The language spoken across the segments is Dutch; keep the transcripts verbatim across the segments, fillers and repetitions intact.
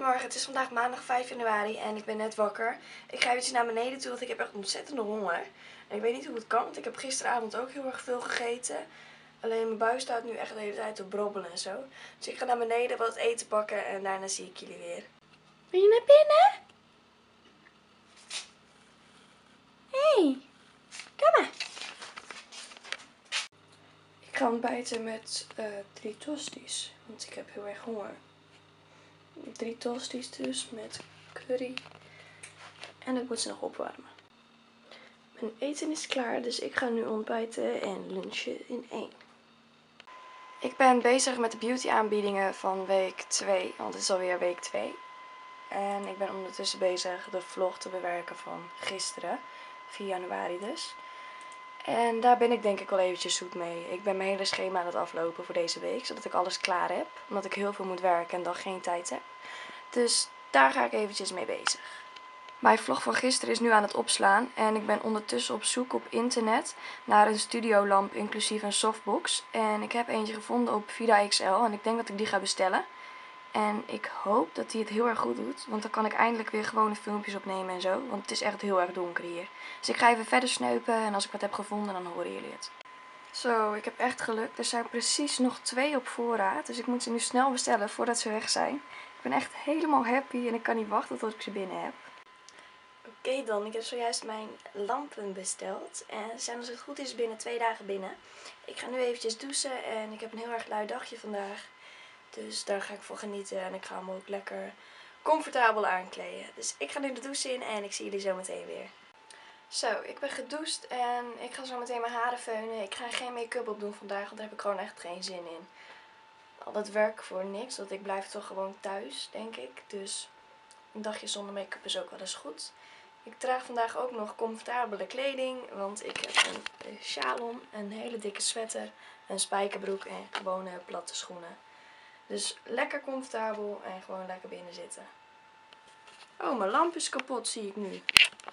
Goedemorgen, het is vandaag maandag vijf januari en ik ben net wakker. Ik ga eventjes naar beneden toe, want ik heb echt ontzettende honger. En ik weet niet hoe het kan, want ik heb gisteravond ook heel erg veel gegeten. Alleen mijn buik staat nu echt de hele tijd te brobbelen en zo. Dus ik ga naar beneden wat eten pakken en daarna zie ik jullie weer. Ben je naar binnen? Hé, hey, kom maar. Ik ga ontbijten met uh, drie tosties, want ik heb heel erg honger. Drie tosties dus met curry. En ik moet ze nog opwarmen. Mijn eten is klaar, dus ik ga nu ontbijten en lunchen in één. Ik ben bezig met de beauty aanbiedingen van week twee, want het is alweer week twee. En ik ben ondertussen bezig de vlog te bewerken van gisteren, vier januari dus. En daar ben ik denk ik wel eventjes zoet mee. Ik ben mijn hele schema aan het aflopen voor deze week, zodat ik alles klaar heb. Omdat ik heel veel moet werken en dan geen tijd heb. Dus daar ga ik eventjes mee bezig. Mijn vlog van gisteren is nu aan het opslaan en ik ben ondertussen op zoek op internet naar een studiolamp inclusief een softbox. En ik heb eentje gevonden op Vida X L en ik denk dat ik die ga bestellen. En ik hoop dat die het heel erg goed doet, want dan kan ik eindelijk weer gewone filmpjes opnemen en zo. Want het is echt heel erg donker hier. Dus ik ga even verder sneupen en als ik wat heb gevonden dan horen jullie het. Zo, ik heb echt geluk. Er zijn precies nog twee op voorraad, dus ik moet ze nu snel bestellen voordat ze weg zijn. Ik ben echt helemaal happy en ik kan niet wachten tot ik ze binnen heb. Oké okay dan, ik heb zojuist mijn lampen besteld en ze zijn als het goed is binnen twee dagen binnen. Ik ga nu eventjes douchen en ik heb een heel erg lui dagje vandaag. Dus daar ga ik voor genieten en ik ga hem ook lekker comfortabel aankleden. Dus ik ga nu de douche in en ik zie jullie zo meteen weer. Zo, ik ben gedoucht en ik ga zo meteen mijn haren feunen. Ik ga geen make-up op doen vandaag, want daar heb ik gewoon echt geen zin in. Al dat werk voor niks, want ik blijf toch gewoon thuis, denk ik. Dus een dagje zonder make-up is ook wel eens goed. Ik draag vandaag ook nog comfortabele kleding, want ik heb een sjaal om, een hele dikke sweater, een spijkerbroek en gewone platte schoenen. Dus lekker comfortabel en gewoon lekker binnen zitten. Oh, mijn lamp is kapot, zie ik nu.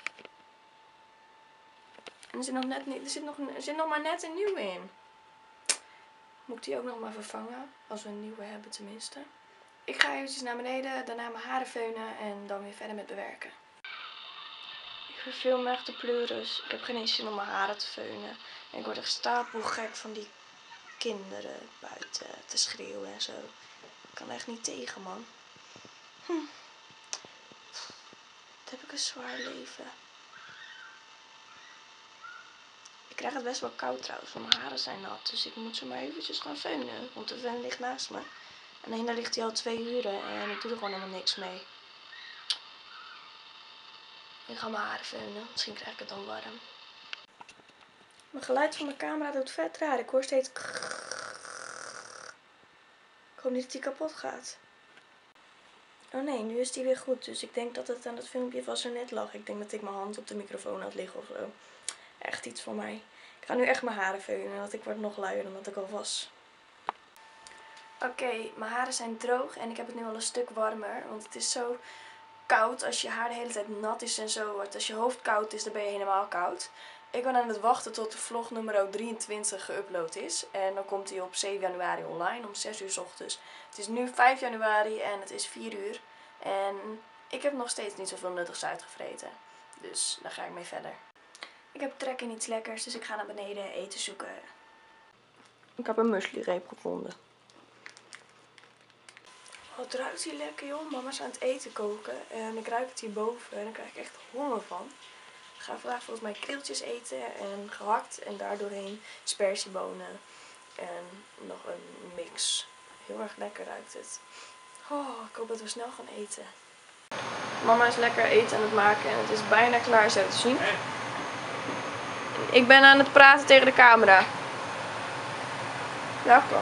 En er zit nog, net niet, er zit nog, er zit nog maar net een nieuwe in. Moet ik die ook nog maar vervangen, als we een nieuwe hebben tenminste. Ik ga eventjes naar beneden, daarna mijn haren feunen en dan weer verder met bewerken. Ik verveel me echt de pleuris. Ik heb geen eens zin om mijn haren te feunen. En ik word echt stapelgek van die kinderen buiten te schreeuwen en zo. Ik kan echt niet tegen, man. Hm. Wat heb ik een zwaar leven. Ik krijg het best wel koud trouwens, want mijn haren zijn nat. Dus ik moet ze maar eventjes gaan feunen. Want de fan ligt naast me. En daar ligt hij al twee uren en ik doe er gewoon helemaal niks mee. Ik ga mijn haren feunen, misschien krijg ik het dan warm. Mijn geluid van mijn camera doet vet raar. Ik hoor steeds... Ik hoop niet dat die kapot gaat. Oh nee, nu is die weer goed. Dus ik denk dat het aan het filmpje van zo net lag. Ik denk dat ik mijn hand op de microfoon had liggen of zo. Echt iets van mij. Ik ga nu echt mijn haren veunen, want ik word nog luier dan dat ik al was. Oké, okay, mijn haren zijn droog en ik heb het nu al een stuk warmer. Want het is zo koud als je haar de hele tijd nat is en zo wordt. Als je hoofd koud is, dan ben je helemaal koud. Ik ben aan het wachten tot de vlog nummer drieëntwintig geüpload is. En dan komt hij op zeven januari online om zes uur 's ochtends. Het is nu vijf januari en het is vier uur. En ik heb nog steeds niet zoveel nuttigs uitgevreten. Dus daar ga ik mee verder. Ik heb trek in iets lekkers, dus ik ga naar beneden eten zoeken. Ik heb een muesli-reep gevonden. Oh, het ruikt hier lekker, joh. Mama is aan het eten koken en ik ruik het hierboven en daar krijg ik echt honger van. Ik ga vandaag volgens mij keeltjes eten en gehakt en daardoorheen spersiebonen en nog een mix. Heel erg lekker ruikt het. Oh, ik hoop dat we snel gaan eten. Mama is lekker eten aan het maken en het is bijna klaar, zo te zien. Ik ben aan het praten tegen de camera. Welkom.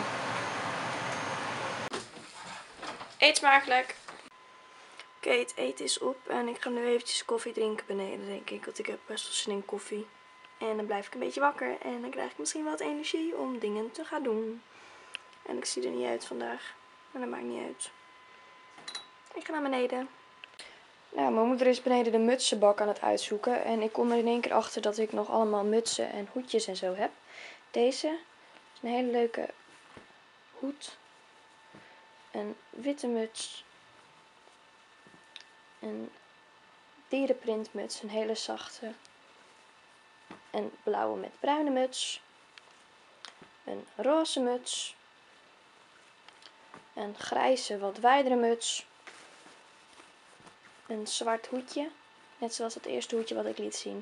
Eet smakelijk. Oké, okay, het eten is op en ik ga nu eventjes koffie drinken beneden, denk ik. Want ik heb best wel zin in koffie. En dan blijf ik een beetje wakker en dan krijg ik misschien wat energie om dingen te gaan doen. En ik zie er niet uit vandaag, maar dat maakt niet uit. Ik ga naar beneden. Nou, mijn moeder is beneden de mutsenbak aan het uitzoeken. En ik kom er in één keer achter dat ik nog allemaal mutsen en hoedjes en zo heb. Deze is een hele leuke hoed. Een witte muts. een dierenprintmuts, een hele zachte. Een blauwe met bruine muts. Een roze muts. Een grijze wat wijdere muts. Een zwart hoedje, net zoals het eerste hoedje wat ik liet zien.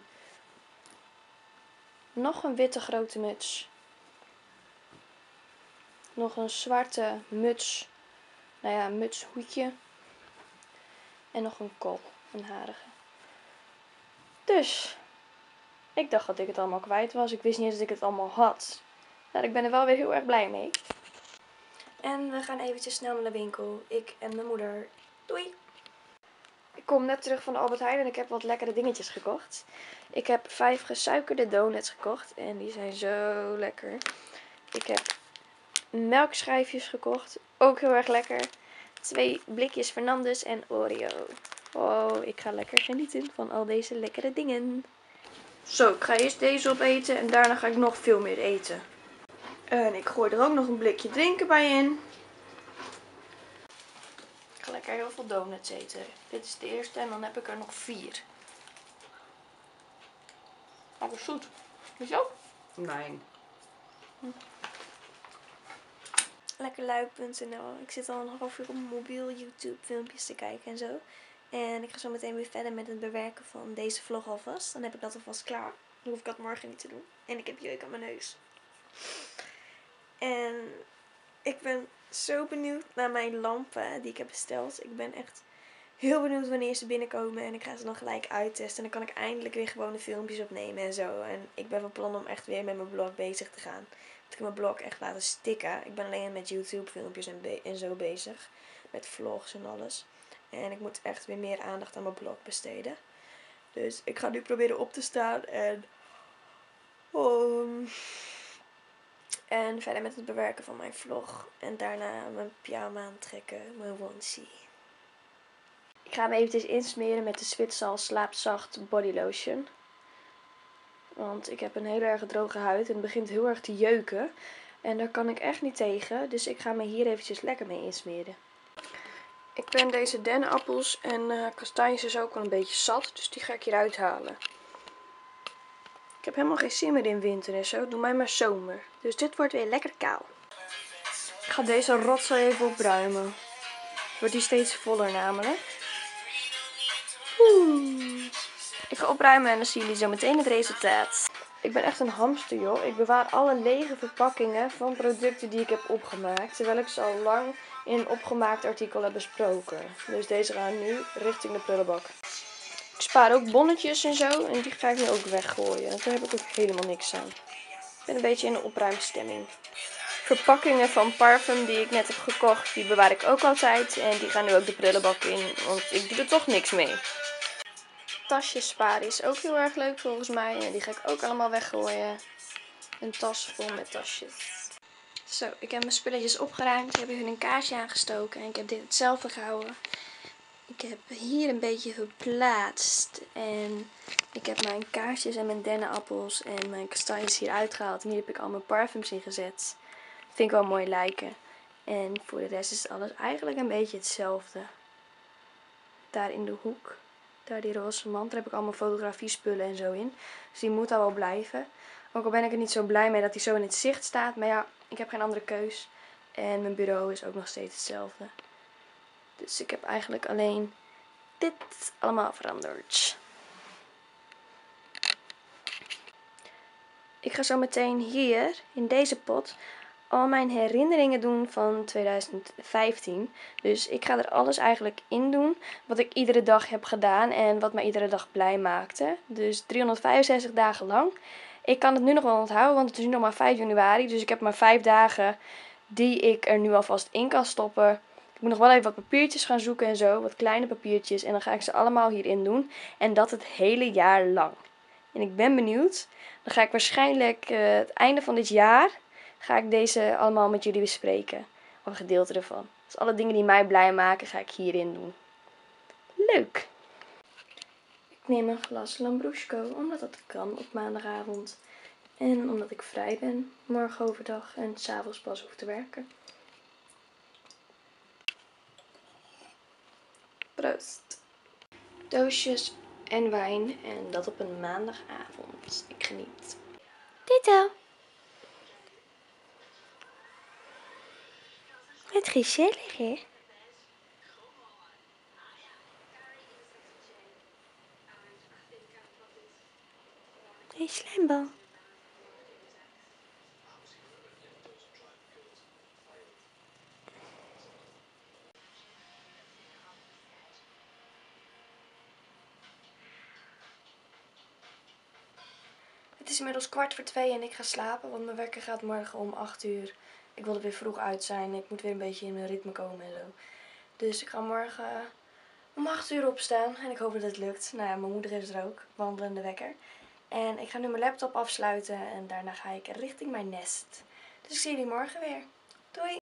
Nog een witte grote muts. Nog een zwarte muts, nou ja, mutshoedje. En nog een kol, een harige. Dus, ik dacht dat ik het allemaal kwijt was. Ik wist niet eens dat ik het allemaal had. Nou, ik ben er wel weer heel erg blij mee. En we gaan eventjes snel naar de winkel. Ik en mijn moeder. Doei! Ik kom net terug van de Albert Heijn en ik heb wat lekkere dingetjes gekocht. Ik heb vijf gesuikerde donuts gekocht en die zijn zo lekker. Ik heb melkschijfjes gekocht, ook heel erg lekker. Twee blikjes Fernandes en Oreo. Oh, ik ga lekker genieten van al deze lekkere dingen. Zo, ik ga eerst deze opeten en daarna ga ik nog veel meer eten. En ik gooi er ook nog een blikje drinken bij in. Ik ga lekker heel veel donuts eten. Dit is de eerste en dan heb ik er nog vier. Lekker zoet. Is je ook? Nee. Hm. Lekkerluik punt n l. Ik zit al een half uur op mijn mobiel YouTube filmpjes te kijken en zo. En ik ga zo meteen weer verder met het bewerken van deze vlog alvast. Dan heb ik dat alvast klaar. Dan hoef ik dat morgen niet te doen. En ik heb jeuk aan mijn neus. En ik ben zo benieuwd naar mijn lampen die ik heb besteld. Ik ben echt heel benieuwd wanneer ze binnenkomen. En ik ga ze dan gelijk uittesten. En dan kan ik eindelijk weer gewoon de filmpjes opnemen en zo. En ik ben van plan om echt weer met mijn blog bezig te gaan. Ik heb mijn blog echt laten stikken. Ik ben alleen met YouTube filmpjes en, en zo bezig. Met vlogs en alles. En ik moet echt weer meer aandacht aan mijn blog besteden. Dus ik ga nu proberen op te staan. En, um, en verder met het bewerken van mijn vlog. En daarna mijn pyjama aantrekken. Mijn onesie. Ik ga me eventjes insmeren met de Zwitsal Slaapzacht Body Lotion. Want ik heb een heel erg droge huid en het begint heel erg te jeuken. En daar kan ik echt niet tegen. Dus ik ga me hier eventjes lekker mee insmeren. Ik ben deze dennenappels en uh, kastanjes dus ook al een beetje zat. Dus die ga ik hier uithalen. Ik heb helemaal geen zin meer in winter en zo. Doe mij maar zomer. Dus dit wordt weer lekker kaal. Ik ga deze rotzooi even opruimen. Wordt die steeds voller namelijk. Oeh. Ik ga opruimen en dan zien jullie zo meteen het resultaat. Ik ben echt een hamster, joh. Ik bewaar alle lege verpakkingen van producten die ik heb opgemaakt. Terwijl ik ze al lang in een opgemaakt artikel heb besproken. Dus deze gaan nu richting de prullenbak. Ik spaar ook bonnetjes en zo. En die ga ik nu ook weggooien. Daar heb ik ook helemaal niks aan. Ik ben een beetje in een opruimstemming. Verpakkingen van parfum die ik net heb gekocht, die bewaar ik ook altijd. En die gaan nu ook de prullenbak in. Want ik doe er toch niks mee. Tasjes sparen is ook heel erg leuk volgens mij. En die ga ik ook allemaal weggooien. Een tas vol met tasjes. Zo, ik heb mijn spulletjes opgeruimd. Ik heb even een kaarsje aangestoken. En ik heb dit hetzelfde gehouden. Ik heb hier een beetje verplaatst. En ik heb mijn kaarsjes en mijn dennenappels en mijn kastanjes hier uitgehaald. En hier heb ik al mijn parfums in gezet. Vind ik wel mooi lijken. En voor de rest is alles eigenlijk een beetje hetzelfde. Daar in de hoek. Daar die roze mand, daar heb ik allemaal fotografiespullen en zo in. Dus die moet al wel blijven. Ook al ben ik er niet zo blij mee dat die zo in het zicht staat. Maar ja, ik heb geen andere keus. En mijn bureau is ook nog steeds hetzelfde. Dus ik heb eigenlijk alleen dit allemaal veranderd. Ik ga zo meteen hier, in deze pot, al mijn herinneringen doen van tweeduizend vijftien. Dus ik ga er alles eigenlijk in doen wat ik iedere dag heb gedaan en wat mij iedere dag blij maakte. Dus driehonderdvijfenzestig dagen lang. Ik kan het nu nog wel onthouden, want het is nu nog maar vijf januari. Dus ik heb maar vijf dagen die ik er nu alvast in kan stoppen. Ik moet nog wel even wat papiertjes gaan zoeken en zo, wat kleine papiertjes. En dan ga ik ze allemaal hierin doen. En dat het hele jaar lang. En ik ben benieuwd. Dan ga ik waarschijnlijk uh, het einde van dit jaar ga ik deze allemaal met jullie bespreken. Of een gedeelte ervan. Dus alle dingen die mij blij maken ga ik hierin doen. Leuk! Ik neem een glas Lambrusco, omdat dat kan op maandagavond. En omdat ik vrij ben, morgen overdag en 's avonds pas hoef te werken. Proost! doosjes en wijn. En dat op een maandagavond. Ik geniet. Ditto. Het gezellig, hè? Hé, slijmbal. Het is inmiddels kwart voor twee en ik ga slapen, want mijn wekker gaat morgen om acht uur. Ik wil er weer vroeg uit zijn. Ik moet weer een beetje in mijn ritme komen en zo. Dus ik ga morgen om acht uur opstaan en ik hoop dat het lukt. Nou ja, mijn moeder is er ook, wandelende wekker. En ik ga nu mijn laptop afsluiten en daarna ga ik richting mijn nest. Dus ik zie jullie morgen weer. Doei!